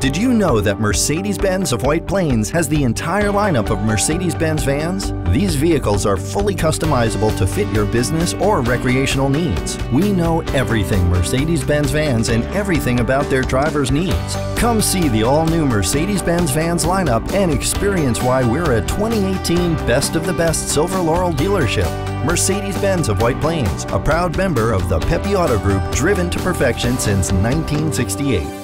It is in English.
Did you know that Mercedes-Benz of White Plains has the entire lineup of Mercedes-Benz vans? These vehicles are fully customizable to fit your business or recreational needs. We know everything Mercedes-Benz vans and everything about their drivers' needs. Come see the all-new Mercedes-Benz vans lineup and experience why we're a 2018 Best of the Best Silver Laurel dealership. Mercedes-Benz of White Plains, a proud member of the Pepe Auto Group, driven to perfection since 1968.